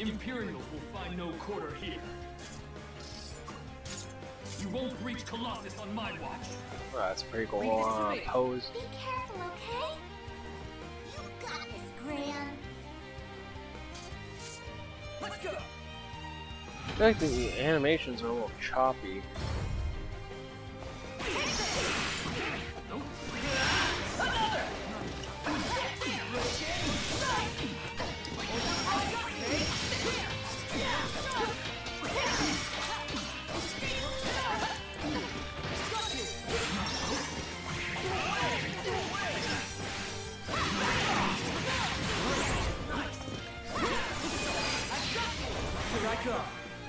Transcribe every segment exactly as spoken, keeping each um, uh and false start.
Imperials will find no quarter here. You won't reach Colossus on my watch. Oh, that's a pretty cool uh, pose. Be careful, okay? You got this, Gran. Let's go. I feel like the animations are a little choppy. Here I come.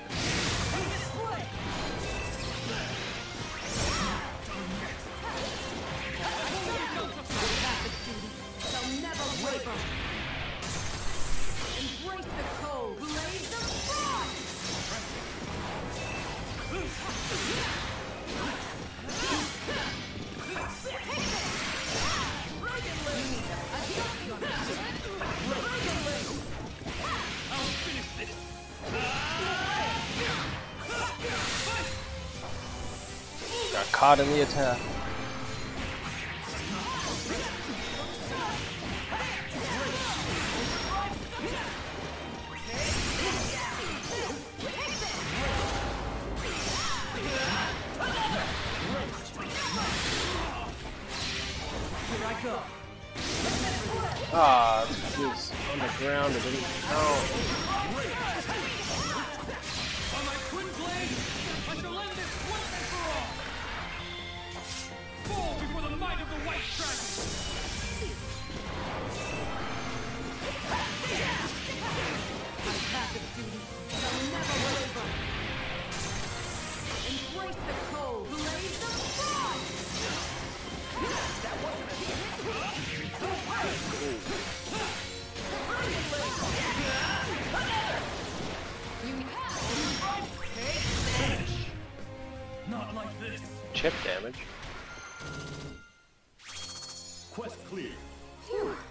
They'll never waver. Embrace the cold. Blaze the frost. I'll finish this. Got caught in the attack. Here I go. Ah, this was on the ground. It didn't count. On my twin blade, I shall end this once and for all. Fall before the might of the White Dragon. My path of duty shall never waver. Embrace the cold. Blaze the frost. That wasn't a hit. Not like this. Chip damage. Quest clear. Phew.